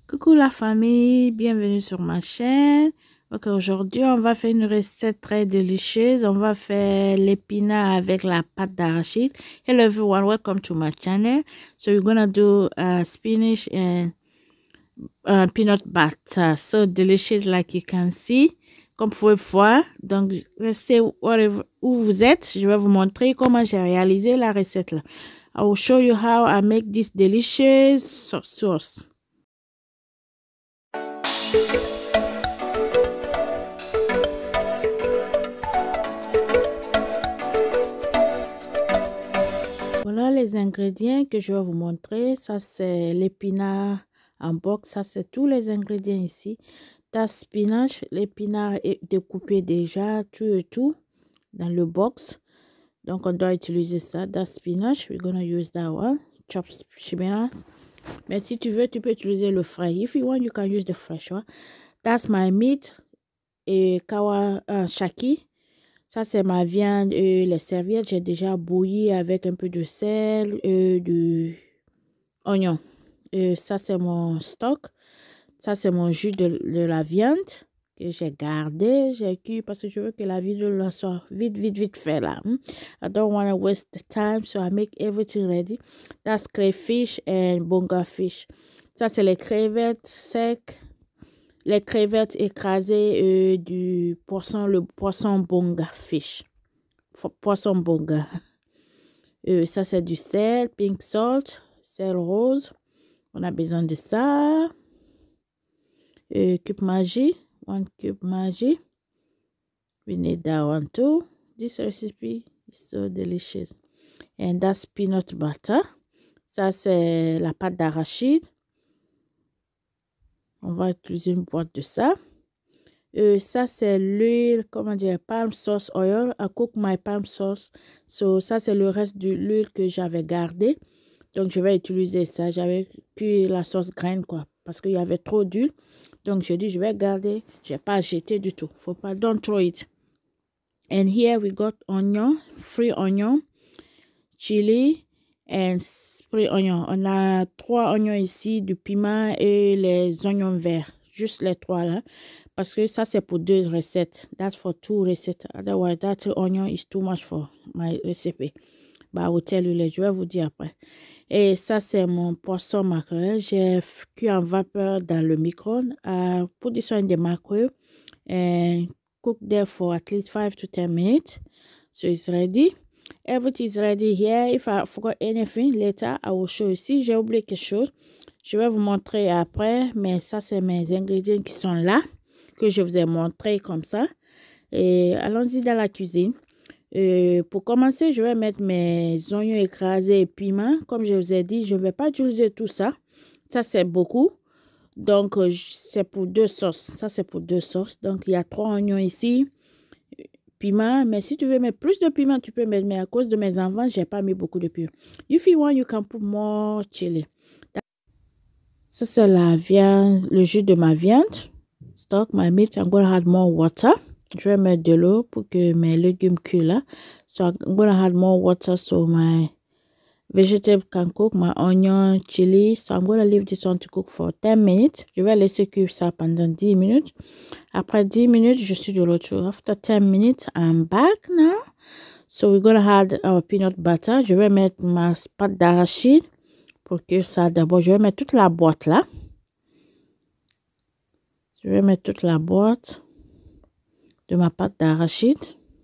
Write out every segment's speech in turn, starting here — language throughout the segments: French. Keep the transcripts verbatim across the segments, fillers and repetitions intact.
Coucou la famille, bienvenue sur ma chaîne. Ok, aujourd'hui on va faire une recette très délicieuse. On va faire l'épinard avec la pâte d'arachide. Hello everyone, welcome to my channel. So we're gonna do uh, spinach and uh, peanut butter. So delicious like you can see. Comme vous pouvez voir, donc restez wherever, où vous êtes. Je vais vous montrer comment j'ai réalisé la recette là. I will show you how I make this delicious sauce. Voilà les ingrédients que je vais vous montrer. Ça, c'est l'épinard en box. Ça, c'est tous les ingrédients ici. Tas spinach. L'épinard est découpé déjà, tout et tout, dans le box. Donc, on doit utiliser ça. Das spinach. We're gonna use that one. Chopped spinach. Mais si tu veux, tu peux utiliser le frais. If you want, you can use the fresh one. That's my meat. Et kawa uh, shaki. Ça, c'est ma viande et les serviettes. J'ai déjà bouilli avec un peu de sel et du oignon. Et ça, c'est mon stock. Ça, c'est mon jus de, de la viande que j'ai gardé. J'ai cuit parce que je veux que la vidéo soit vite, vite, vite fait là. I don't want to waste the time, so I make everything ready. That's crayfish and bonga fish. Ça, c'est les crevettes secs. Les crevettes écrasées euh, du poisson, le poisson bonga fish. Poisson bonga. Euh, ça, c'est du sel, pink salt, sel rose. On a besoin de ça. Euh, cube Maggi. One cube Maggi. We need that one too. This recipe is so delicious. And that's peanut butter. Ça, c'est la pâte d'arachide. On va utiliser une boîte de ça. Euh, ça, c'est l'huile, comment dire, palm sauce oil. I cook my palm sauce. So, ça, c'est le reste de l'huile que j'avais gardé. Donc, je vais utiliser ça. J'avais cuit la sauce graine, quoi, parce qu'il y avait trop d'huile. Donc, je dis, je vais garder. Je ne vais pas jeter du tout. Faut pas, don't throw it. And here we got onion, free onion, chili, and spring onion. On a trois oignons ici, du piment et les oignons verts. Juste les trois là. Parce que ça, c'est pour deux recettes. That's for two receipts. Otherwise, that onion is too much for my recipe. But I will tell you later. Je vais vous dire après. Et ça, c'est mon poisson maquerelle. J'ai cuit en vapeur dans le micro-ondes. I put this one in the microwave and cook there for at least five to ten minutes. So it's ready. Everything is ready here. If I forgot anything later, I will show you. Si j'ai oublié quelque chose, je vais vous montrer après. Mais ça, c'est mes ingrédients qui sont là, que je vous ai montré comme ça. Et allons-y dans la cuisine. Euh, pour commencer, je vais mettre mes oignons écrasés et piment. Comme je vous ai dit, je ne vais pas utiliser tout ça. Ça, c'est beaucoup. Donc, euh, c'est pour deux sauces. Ça, c'est pour deux sauces. Donc, il y a trois oignons ici. Piment. Mais si tu veux mettre plus de piment, tu peux mettre. Mais à cause de mes enfants, je n'ai pas mis beaucoup de piment. If you want, you can put more chili. Ça, c'est la viande, le jus de ma viande. Stock my meat. I'm going to add more water. Je vais mettre de l'eau pour que mes légumes cuisent là. So I'm going to add more water so my vegetable can cook, my onion, chili. So I'm going to leave this one to cook for ten minutes. Je vais laisser cuire ça pendant dix minutes. Après dix minutes, je suis de retour. After ten minutes, I'm back now. So we're going to add our peanut butter. Je vais mettre ma pâte d'arachide pour que ça d'abord. Je vais mettre toute la boîte là. Je vais mettre toute la boîte de ma pâte d'arachide.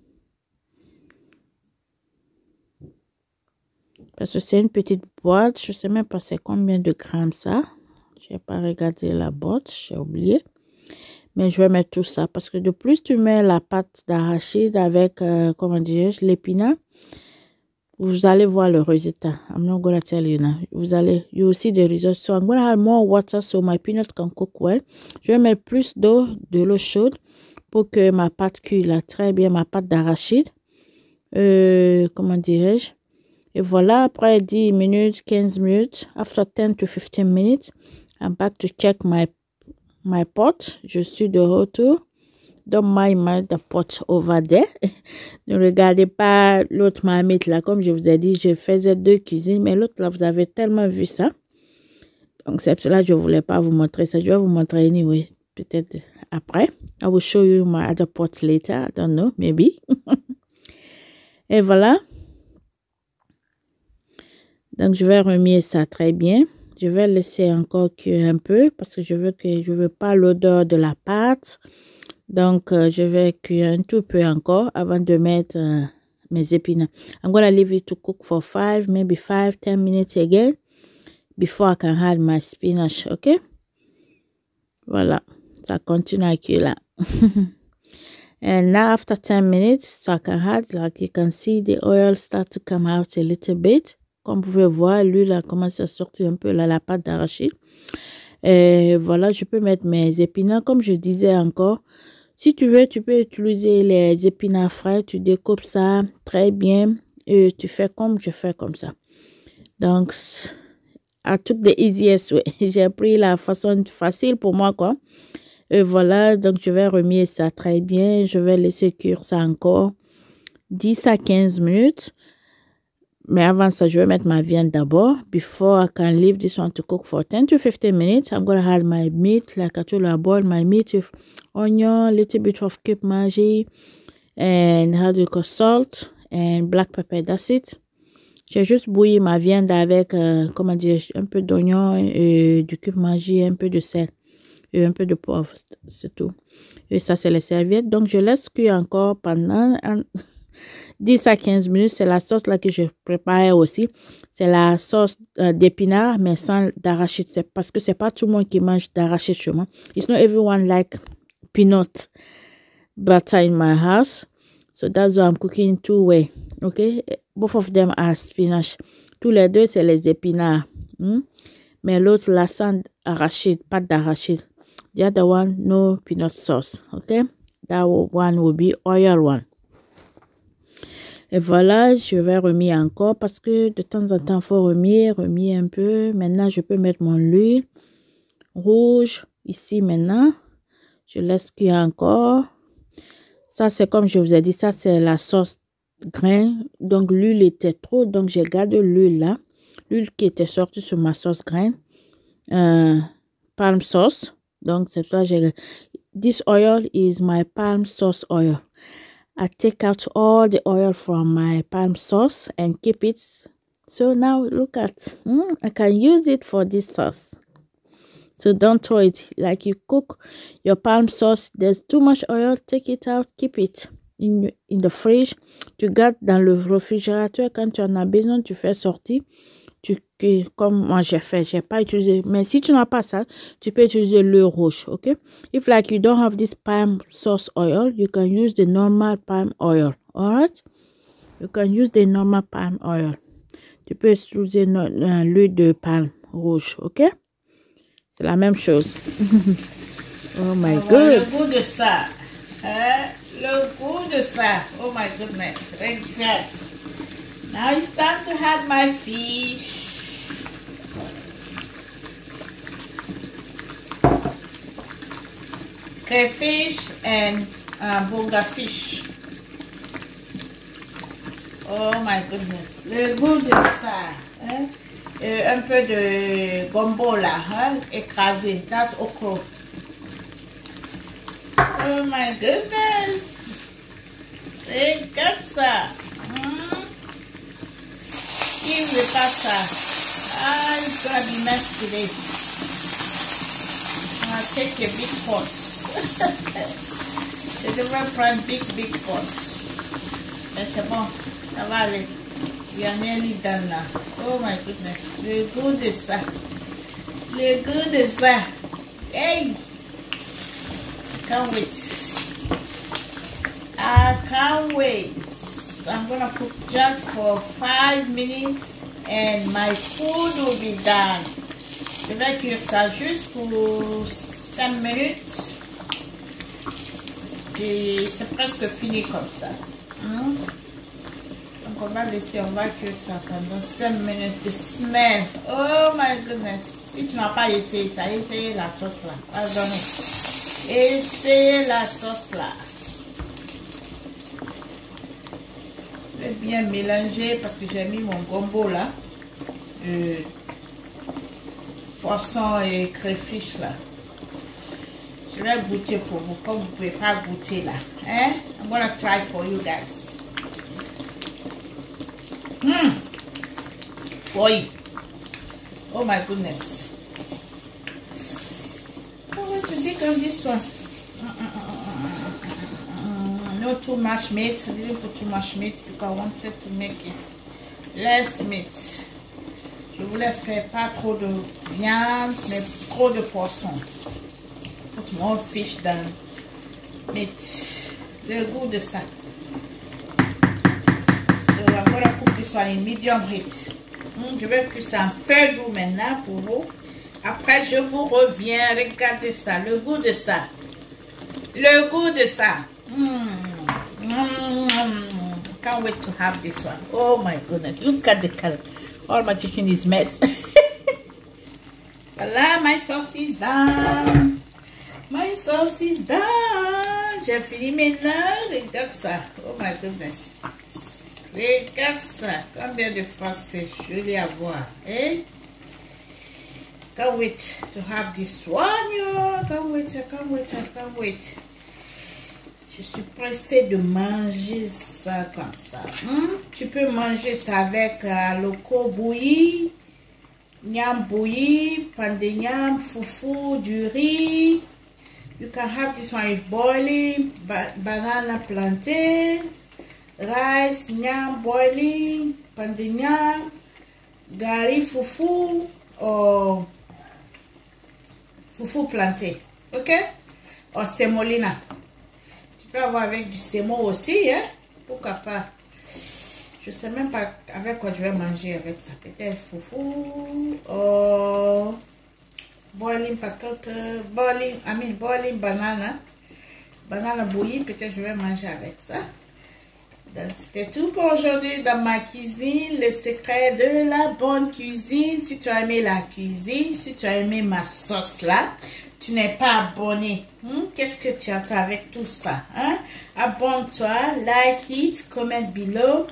Parce que c'est une petite boîte. Je ne sais même pas c'est combien de grammes ça. Je n'ai pas regardé la boîte. J'ai oublié. Mais je vais mettre tout ça. Parce que de plus tu mets la pâte d'arachide avec, euh, comment dirais-je, l'épinard. Vous allez voir le résultat. I'm not going to tell you now. Vous allez, you will see the result. So I'm going to add more water so my peanut can cook well. Je vais mettre plus d'eau, de l'eau chaude. Pour que ma pâte cuise là, très bien, ma pâte d'arachide. Euh, comment dirais-je? Et voilà, après dix minutes, quinze minutes, after ten to fifteen minutes, I'm back to check my, my pot. Je suis de retour. Don't mind my the pot over there. Ne regardez pas l'autre marmite là. Comme je vous ai dit, je faisais deux cuisines, mais l'autre là, vous avez tellement vu ça. Donc, c'est cela que je ne voulais pas vous montrer ça. Je vais vous montrer anyway, peut-être après. I will show you my other pot later. I don't know, maybe. Et voilà. Donc, je vais remuer ça très bien. Je vais laisser encore cuire un peu parce que je veux que je veux pas l'odeur de la pâte. Donc, euh, je vais cuire un tout peu encore avant de mettre euh, mes épinards. I'm going to leave it to cook for five, maybe five, ten minutes again before I can add my spinach, okay? Voilà, ça continue à cuire là. And now after ten minutes, so I can add, like you can see the oil start to come out a little bit. Comme vous pouvez voir, l'huile a commencé à sortir un peu là, la pâte d'arachide. Et voilà, je peux mettre mes épinards. Comme je disais encore, si tu veux, tu peux utiliser les épinards frais. Tu découpes ça très bien et tu fais comme je fais comme ça. Donc, I took the easiest way. J'ai pris la façon facile pour moi, quoi. Et voilà, donc je vais remuer ça très bien. Je vais laisser cuire ça encore dix à quinze minutes. Mais avant ça, je vais mettre ma viande d'abord. Before I can leave this one to cook for ten to fifteen minutes, I'm going to add my meat. Like I told you, I boil my meat with onion, little bit of cup Maggi, and how do you call salt, and black pepper. That's it. J'ai juste bouilli ma viande avec, euh, comment dire, un peu d'oignon, et du cup Maggi, un peu de sel et un peu de poivre. C'est tout. Et ça, c'est les serviettes. Donc, je laisse cuire encore pendant dix à quinze minutes. C'est la sauce là que je prépare aussi. C'est la sauce euh, d'épinards, mais sans d'arachide. C'est parce que c'est pas tout le monde qui mange d'arachide chez moi. It's not everyone like peanut butter in my house. So that's why I'm cooking two way. Okay? Both of them are spinach. Tous les deux, c'est les épinards. Hmm? Mais l'autre, la sans arachide, pas d'arachide. The other one, no peanut sauce. Okay? That one will be oil one. Et voilà, je vais remuer encore parce que de temps en temps, il faut remuer, remuer un peu. Maintenant, je peux mettre mon huile rouge ici maintenant. Je laisse cuire encore. Ça, c'est comme je vous ai dit, ça, c'est la sauce grain. Donc, l'huile était trop, donc j'ai gardé l'huile là. L'huile qui était sortie sur ma sauce grain. Euh, palm sauce. Donc, c'est ça que j'ai... This oil is my palm sauce oil. I take out all the oil from my palm sauce and keep it. So now look at, mm, I can use it for this sauce. So don't throw it. Like you cook your palm sauce, there's too much oil, take it out, keep it in, in the fridge. Tu gardes dans le réfrigérateur. Quand tu en as besoin, tu fais sortir. Tu, comme moi j'ai fait, j'ai pas utilisé. Mais si tu n'as pas ça, tu peux utiliser le rouge, ok? If like you don't have this palm sauce oil, you can use the normal palm oil, alright? You can use the normal palm oil. Tu peux utiliser l'huile de palme rouge, ok? C'est la même chose. Oh my god. Le goût de ça. Hein? Le goût de ça. Oh my goodness. Regarde. Now it's time to add my fish. Crayfish and uh, bunga fish. Oh my goodness. Le goût de ça. Hein? Euh, un peu de gombo là, hein? Écrasé. That's okra. Oh my goodness. Regarde ça. Mm. Qui veut pas ça? Ah, it's gonna be nice today. I'll take a big pot. Je devrais prendre big, big pot. Mais c'est bon, ça va aller. We are nearly done now. Oh my goodness. Le goût de ça. Le goût de ça. Hey! Can't wait. I can't wait. I'm gonna cook just for five minutes and my food will be done. Je vais cuire ça juste pour cinq minutes. Et c'est presque fini comme ça. Hmm? Donc on va laisser, on va cuire ça pendant cinq minutes. The smell. Oh my goodness. Si tu n'as pas essayé ça, essayez la sauce là. Pardonnez. Essayez la sauce là. Je vais bien mélanger parce que j'ai mis mon gombo là. Euh, poisson et crayfish là. Je vais goûter pour vous, comme vous ne pouvez pas goûter là. Hein? I'm gonna try for you guys. Mmm. Boy. Oh my goodness. Oh, what's the big on this one? Not too much meat. I didn't put too much meat because I wanted to make it less meat. Je voulais faire pas trop de viande, mais trop de poisson. Put more fish than meat. Le goût de ça. So I'm gonna cook this one in medium heat. Mm, je vais cuire ça en feu doux maintenant pour vous. Après je vous reviens. Regardez ça, le goût de ça. Le goût de ça. Mm. Mm. Can't wait to have this one. Oh my goodness, look at the color. All my chicken is mess. Voilà, my sauce is done. My sauce is done. J'ai fini maintenant. Regarde ça. Oh my goodness. Regarde ça. Combien de fois c'est joli à voir. Eh? Can't wait to have this one, yo. Can't wait, I can't wait, I can't wait. Je suis pressée de manger ça comme ça. Hmm? Tu peux manger ça avec uh, loco bouilli, nyam bouilli, pan de nyam, foufou, du riz. You can have this one with boiling, ba banana plantain, rice, nyam boiling, pan de nyam, gari foufou, or foufou plantain. Ok? Or semolina. Avoir avec du sémo aussi, hein? Pourquoi pas? Je sais même pas avec quoi je vais manger avec ça. Peut-être foufou, oh, boiling potato, boiling, I mean boiling banana, banana bouillie. Peut-être je vais manger avec ça. Donc c'était tout pour aujourd'hui dans ma cuisine, le secret de la bonne cuisine. Si tu as aimé la cuisine, si tu as aimé ma sauce là, tu n'es pas abonné. Hmm? Qu'est-ce que tu entends avec tout ça? Hein? Abonne-toi, like it, comment below.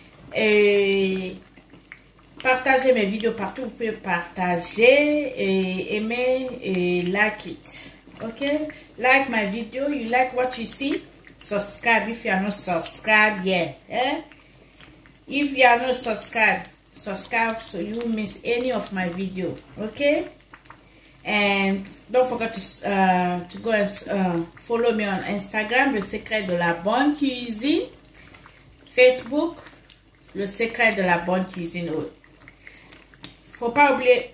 Et partagez mes vidéos partout. Vous pouvez partager et aimer et like it. Ok? Like my video. You like what you see? Subscribe if you are not subscribed yet. Eh? If you are not subscribed, subscribe so you won't miss any of my video. Okay? And don't forget to, uh, to go and uh, follow me on Instagram, Le Secret de la Bonne Cuisine. Facebook, Le Secret de la Bonne Cuisine. Faut pas oublier...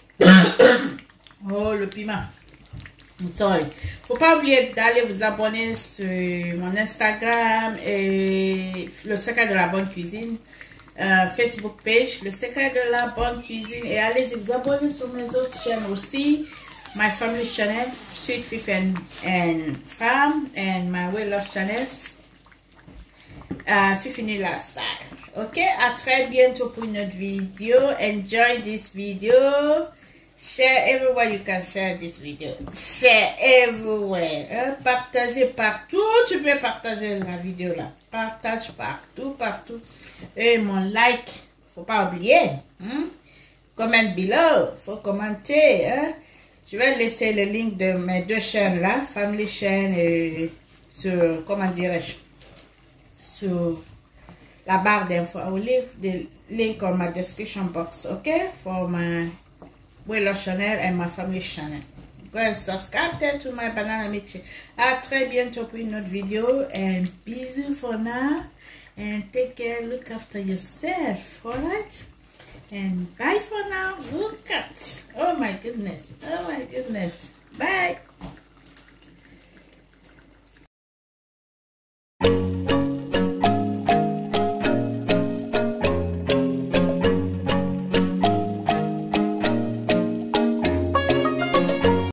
oh, le piment. Sorry. Faut pas oublier d'aller vous abonner sur mon Instagram et Le Secret de la Bonne Cuisine. Uh, Facebook page, Le Secret de la Bonne Cuisine. Et allez vous abonner sur mes autres chaînes aussi. My family channel, Sweet Fish and, and Farm, and my weight loss channels, uh, Fifini Lifestyle. Ok, à très bientôt pour une autre vidéo. Enjoy this video. Share everywhere you can share this video. Share everywhere. Hein? Partagez partout. Tu peux partager la vidéo là. Partage partout, partout. Et mon like, faut pas oublier. Hein? Comment below, faut commenter. Hein? Je vais laisser le link de mes deux chaînes là, Family Chain et sur, comment dirais-je, sur la barre d'infos. I will leave the link on my description box, okay, for my weight loss channel and my family channel. Go and subscribe there to my banana milkshake. À très bientôt pour une autre vidéo and bisous for now and take care, look after yourself, alright? And bye for now. Look at, oh my goodness, oh my goodness, bye.